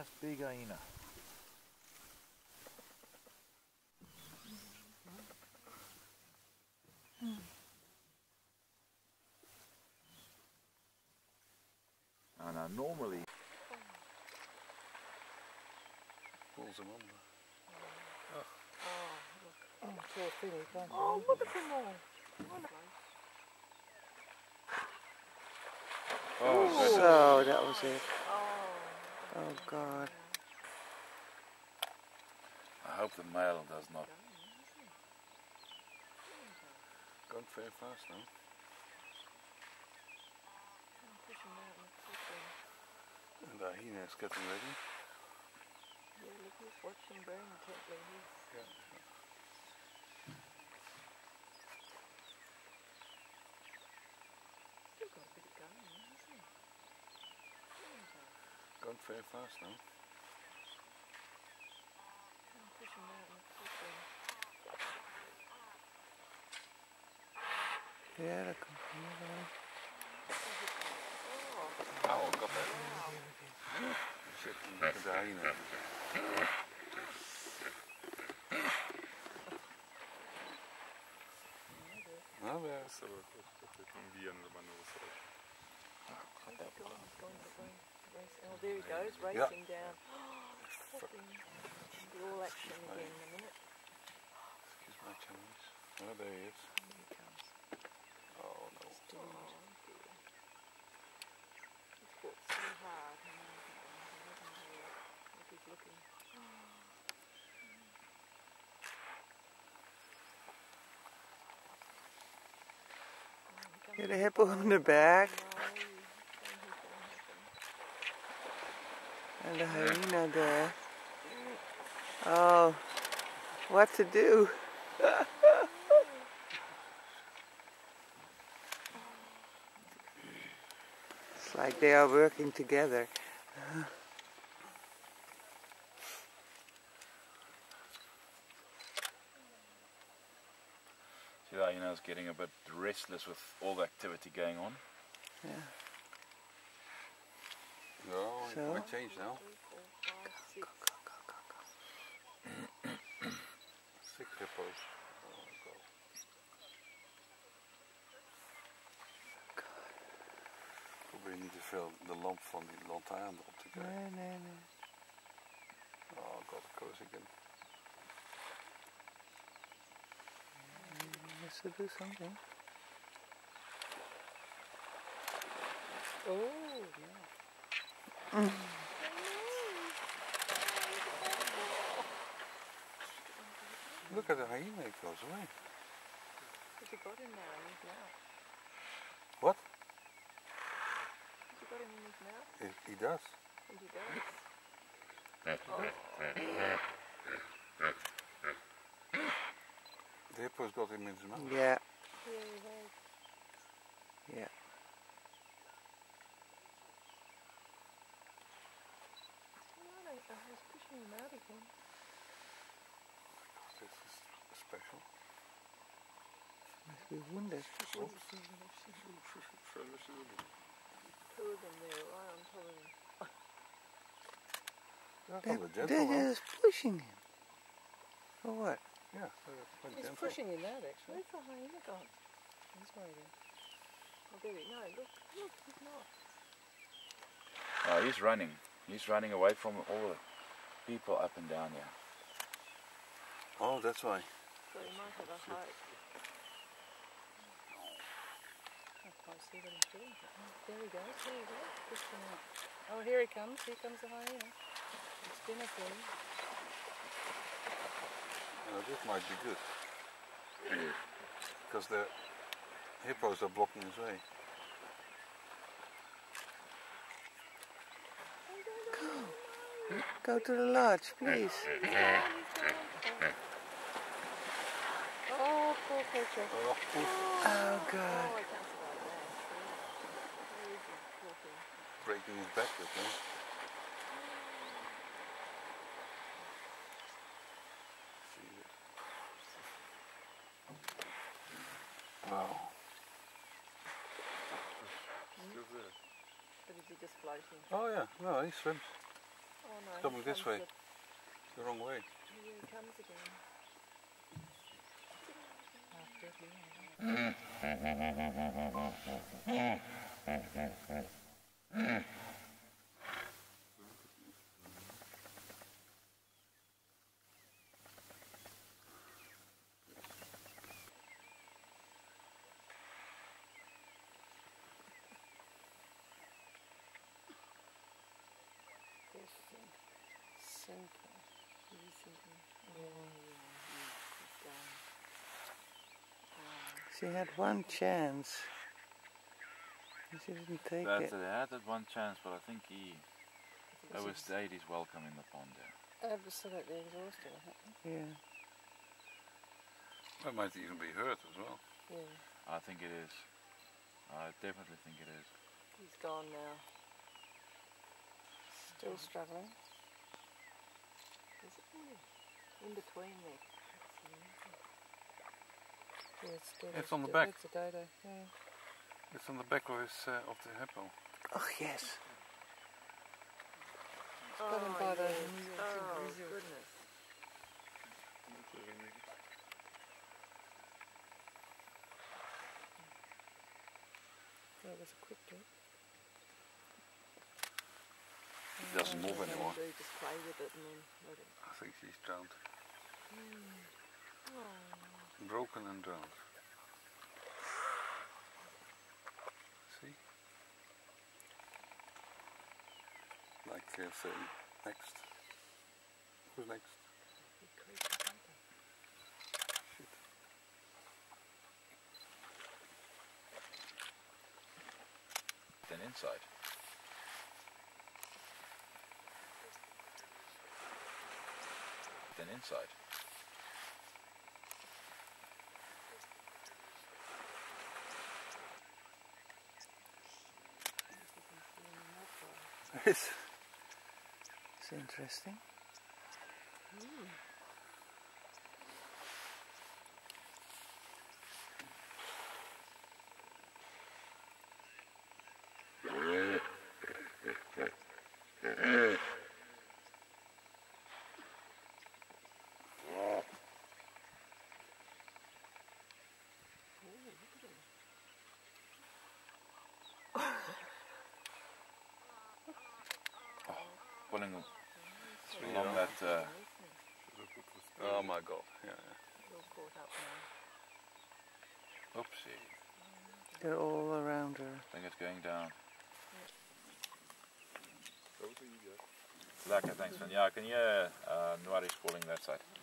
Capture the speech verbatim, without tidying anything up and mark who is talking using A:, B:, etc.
A: nice big hyena. Oh, no, normally
B: pulls him under.
C: Oh, look. Oh, poor thing, he can't
D: Oh, look at them all.
B: Oh,
C: So that was it.
D: Oh,
C: Oh God.
A: I hope the male does not.
B: Going very fast now. And the hyena is getting ready.
D: yeah, look, he's watching very intently. He's
B: Yeah.
D: still got a bit of going on, hasn't he?
B: Going very fast now.
D: I'm pushing out and pushing.
C: Yeah, that comes from the way.
D: Oh,
B: Oh, got that.
D: wow.
B: Shit, look at the hyena. Nou, weer.
D: Oh, there he goes, racing down. Flipping. Be all action again in a minute.
B: Excuse my Chinese. Oh, there he is.
D: Here he comes.
B: Oh no.
D: Oh, dear. He's fought so hard. And look, he's looking.
C: Get a hippo on the back. And the hyena there. Oh, what to do? It's like they are working together.
A: See, the hyena's getting a bit restless with all the activity going on.
C: Yeah.
B: No, it
C: So?
B: might change now. Six hippos. Oh, go. Probably niet te veel de lamp van die lantaarn op te krijgen.
C: Nee, nee, nee.
B: Oh god, close again.
C: Let's do something.
D: Oh, yeah.
C: Mm.
B: Look at the hyena, it goes away.
D: Has he got him now in his mouth?
B: What?
D: Has he got him in his mouth?
B: He, he does.
D: I think he does.
B: The hippo's got him in his mouth.
C: Yeah,
D: Yeah, he has.
C: yeah.
D: No, no, I was pushing him out again.
B: This is special.
C: Must be wounded.
D: Two of them there, right on top of him.
B: That's
C: They're,
B: not a gentle
C: they're
B: one.
C: just pushing him. For what?
B: Yeah, they're quite
D: He's
B: gentle.
D: pushing him out actually. Where's the hyena gone? He's waiting. Oh, there he, no, look, look, he's not.
A: Oh, he's running. He's running away from all the people up and down here.
B: Oh, that's why.
D: So he might have a hope. I can't see what he's doing. Oh, there he goes, there he goes. Push him out. Oh, here he comes, here comes the hyena. It's dinner for him.
B: Uh, this might be good. Because the hippos are blocking his way.
C: Go to the lodge, please.
D: Oh, poor creature.
B: Oh,
C: Oh,
D: Oh,
C: God.
D: I can't survive that. Where is he? Poor thing.
B: breaking his back with him. Wow.
D: But is he just floating?
B: Oh yeah, no, he swims.
D: Oh, no,
B: It's
D: he
B: coming this
D: comes
B: way.
D: the-
B: The wrong way.
D: Here he comes again. After him. Sinking. He's sinking. Oh, yeah, he's gone. Oh.
C: She had one chance. And she didn't take
A: That's
C: it.
A: it. They had that one chance, but I think he overstayed his welcome in the pond there.
D: Absolutely exhausted, I think.
C: Yeah.
B: That might even be hurt as well.
D: Yeah.
A: I think it is. I definitely think it is.
D: He's gone now. Still struggling. Is it? In between there. Yeah, it's, still
B: It's on the
D: a,
B: back.
D: It's a dodo, yeah.
B: It's on the back of his uh, of the hippo.
C: Oh, yes.
D: Got him by the...
C: Oh,
D: goodness. That was a quick trip.
B: He doesn't move anymore.
D: They just play with it and then let it.
B: I think she's drowned.
D: Mm. Oh.
B: Broken and drowned. See? Like uh, saying, next. Who's next?
D: Big creature, hunter.
B: Shit.
A: Then inside. Then inside.
C: It's, it's interesting.
D: Mm.
A: Pulling along that. Uh,
B: Oh my god. Yeah, yeah.
D: All caught up now.
A: oopsie.
C: They're all around her.
A: I think it's going down. Lekker, thanks man. Ja, kan je uh, Noiri's calling that side?